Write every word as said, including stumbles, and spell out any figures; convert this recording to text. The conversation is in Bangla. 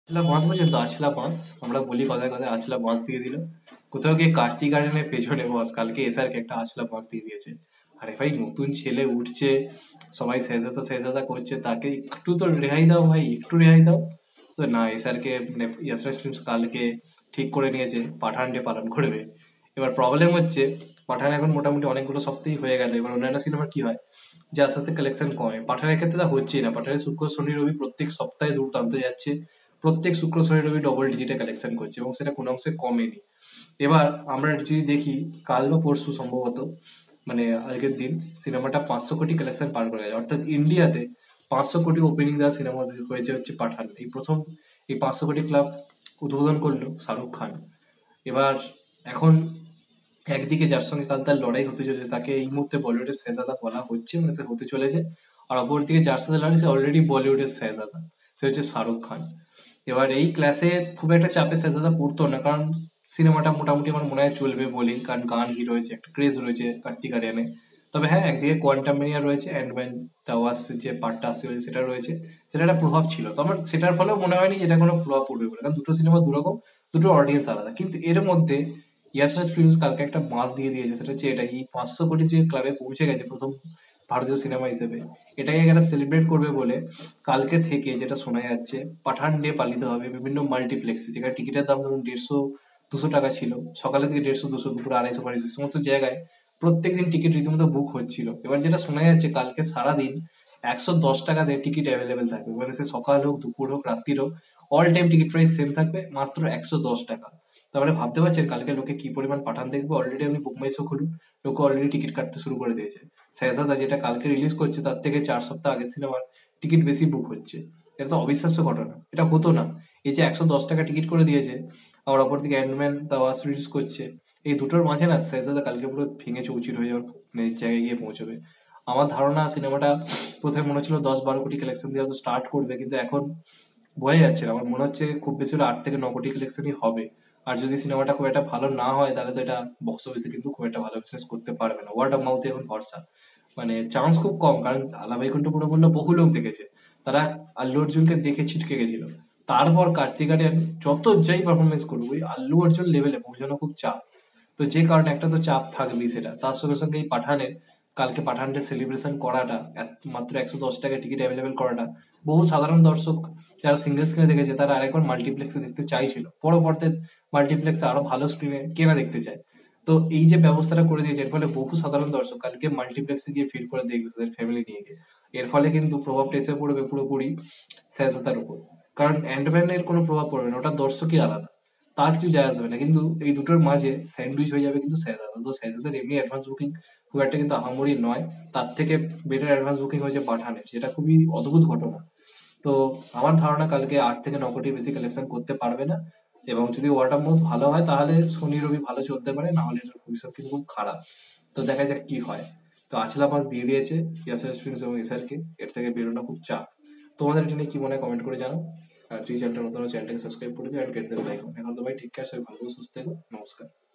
আছলা বাঁশ পর্যন্ত আছলা বাঁশ আমরা বলি কথায় কথায় আছলা বাঁশ দিয়ে দিল। কোথাও গিয়ে কার্তিক আর্যনের পেছনে বস কালকে এসআরকে একটা আছলা বাঁশ দিয়ে দিয়েছে। আরে ভাই নতুন ছেলে উঠছে, সবাই শেষাতা শেষাতা করছে, তাকে একটু তো রেহাই দাও ভাই, একটু রেহাই দাও। তো না, এসআরকে মানে ইয়াসরাজ ফিল্মস কালকে ঠিক করে নিয়েছে পাঠান ডে পালন করবে। এবার প্রবলেম হচ্ছে পাঠান এখন মোটামুটি অনেকগুলো সপ্তাহই হয়ে গেল, এবার অন্যান্য সিনেমার কি হয় যে আস্তে আস্তে কালেকশন কমে, পাঠানের ক্ষেত্রে তা হচ্ছেই না। পাঠানের শুক্র শনি রবি প্রত্যেক সপ্তাহে দুর্দান্ত যাচ্ছে, প্রত্যেক শুক্র শনি রবি ডবল ডিজিটে কালেকশন করছে এবং সেটা কোনো অংশে কমেনি। এবার আমরা যদি দেখি কাল বা পরশু সম্ভবত, মানে আজকের দিন সিনেমাটা পাঁচশো কোটি কালেকশন পার করে গেছে, অর্থাৎ ইন্ডিয়াতে পাঁচশো কোটি ওপেনিং দেওয়া সিনেমা হয়েছে হচ্ছে পাঠান। এই প্রথম এই পাঁচশো কোটি ক্লাব উদ্বোধন করলো শাহরুখ খান। এবার এখন একদিকে যার সঙ্গে কাল তার লড়াই হতে চলেছে তাকে এই মুহূর্তে বলিউডের শেহজাদা বলা হচ্ছে, মানে সে হতে চলেছে। আর অপরদিকে যার সাথে লড়াই সে অলরেডি বলিউডের শেহজাদা, সে হচ্ছে শাহরুখ খান। এবার এই ক্লাসে খুব একটা চাপে শেহজাদা পড়তো না, কারণ সিনেমাটা মোটামুটি আমার মনে হয় চলবে বলেই, কারণ গান হিট রয়েছে, একটা ক্রেজ রয়েছে কার্তিক আরিয়ানে। তবে হ্যাঁ, একদিকে কোয়ান্টাম মেনিয়া রয়েছে, অ্যান্ডম্যান দ্য ওয়াস্প যে পার্টটা আসতে চলেছে সেটা রয়েছে, সেটা একটা প্রভাব ছিল। তো আমার সেটার ফলেও মনে হয়নি যে এটা কোনো প্রভাব পড়বে বলে, কারণ দুটো সিনেমা দুরকম, দুটো অডিয়েন্স আলাদা। কিন্তু এর মধ্যে ইয়াসরাজ ফিল্মস কালকে একটা মাস দিয়ে দিয়েছে, সেটা হচ্ছে এটা এই পাঁচশো কোটি যে ক্লাবে পৌঁছে গেছে প্রথম ভারতীয় সিনেমা হিসেবে, এটাকে একটা সেলিব্রেট করবে বলে কালকে থেকে যেটা শোনা যাচ্ছে পাঠান ডে পালিত হবে বিভিন্ন মাল্টিপ্লেক্সে, যেখানে টিকিটের দাম ধরুন দেড়শো দুশো টাকা ছিল, সকালে থেকে দেড়শো দুশো দুপুরে আড়াইশো আড়াইশো সমস্ত জায়গায় প্রত্যেকদিন টিকিট রীতিমতো বুক হচ্ছিল। এবার যেটা শোনা যাচ্ছে কালকে সারাদিন একশো দশ টাকাতে টিকিট অ্যাভেলেবেল থাকবে, মানে সে সকাল হোক দুপুর হোক রাত্রির হোক, all time ticket price same থাকবে, মাত্র একশো দশ টাকা। তারপরে ভাবতে পারছেন কালকে লোকে কি পরিমাণ পাঠান দেখবে। অলরেডি আপনি বুক মাই শো খুলুন, লোকে অলরেডি টিকিট কাটতে শুরু করে দিয়েছে। শেহজাদা যেটা কালকে রিলিজ করছে তার থেকে চার সপ্তাহ আগের সিনেমার টিকিট বেশি বুক হচ্ছে। এটা তো অবিশ্বাস্য ঘটনা, এটা হতো না। এই যে একশো দশ টাকা টিকিট করে দিয়েছে, আবার অপরদিকে অ্যান্ডম্যান দ্য ওয়াস্প রিলিজ করছে, এই দুটোর মাঝে না শেহজাদা কালকে পুরো ভেঙে চৌচির হয়ে যাওয়ার মানে জায়গায় গিয়ে পৌঁছবে। আমার ধারণা সিনেমাটা প্রথমে মনে হচ্ছিল দশ বারো কোটি কালেকশন দিয়ে হয়তো স্টার্ট করবে, কিন্তু এখন বোঝা যাচ্ছে না, আমার মনে হচ্ছে খুব বেশি হলে আট থেকে ন কোটি কালেকশনই হবে। আর যদি সিনেমাটা খুব একটা ভালো না হয় তাহলে তো এটা বক্স অফিসে কিন্তু খুব একটা ভালো বিজনেস করতে পারবে না। ওয়ার্ড অফ মাউথে এখন ভরসা, মানে চান্স খুব কম, কারণ আলা বৈকুণ্ঠ পুরো বললো বহু লোক দেখেছে, তারা আল্লু অর্জুনকে দেখে ছিটকে গেছিল। তারপর কার্তিক আরিয়ান যত যাই পারফরমেন্স করুক, ওই আল্লু অর্জুন লেভেলে পৌঁছানো খুব চাপ। তো যে কারণে একটা তো চাপ থাকবেই, সেটা তার সঙ্গে সঙ্গে এই পাঠানের কালকে পাঠানটা সেলিব্রেশন করাটা, এত- মাত্র একশো দশ টাকায় টিকিট অ্যাভেলেবেল করাটা, বহু সাধারণ দর্শক যারা সিঙ্গেল স্ক্রিনে দেখেছে তারা আরেকবার মাল্টিপ্লেক্সে দেখতে চাইছিল, বড় পর্দায় মাল্টিপ্লেক্সে আরো ভালো স্ক্রিনে কেনা দেখতে চায়। তো এই যে ব্যবস্থাটা করে দিয়েছে এর ফলে বহু সাধারণ দর্শক কালকে মাল্টিপ্লেক্সে গিয়ে ভিড় করে দেখবে তাদের ফ্যামিলি নিয়ে গিয়ে। এর ফলে কিন্তু প্রভাবটা এসে পড়বে পুরোপুরি শেহজাদার উপর, কারণ অ্যান্ডম্যানের কোনো প্রভাব পড়বে না, ওটা দর্শকই আলাদা, তার কিছু যায় আসবে না। কিন্তু এই দুটোর মাঝে স্যান্ডউইচ হয়ে যাবে কিন্তু শেহজাদা। তো শেহজাদার এমনি অ্যাডভান্স বুকিং খুব একটা কিন্তু আহামরি নয়, তার থেকে বেটার অ্যাডভান্স বুকিং হয়েছে পাঠানের, যেটা খুবই অদ্ভুত ঘটনা। তো আমার ধারণা কালকে আট থেকে ন কোটির বেশি কালেকশন করতে পারবে না, এবং যদি ওয়ার্ড অফ মাউথ ভালো হয় তাহলে শনি রবি ভালো চলতে পারে, না হলে এটার ভবিষ্যৎ কিন্তু খুব খারাপ। তো দেখা যাক কি হয়। তো আছলা মাস দিয়ে দিয়েছে ইয়াসের ফিল্মস এবং এসআরকে, এর থেকে বেরোনো খুব চাপ। তোমাদের এটা নিয়ে কি মনে হয় কমেন্ট করে জানাও। আর তুই চ্যানেলটা নতুন চ্যানেলটাকে সাবস্ক্রাইব করে দিও, আর কেটে দেবে লাইক। এখন তো ভাই ঠিক আছে, সবাই ভালো করে সুস্থ থেকো, নমস্কার।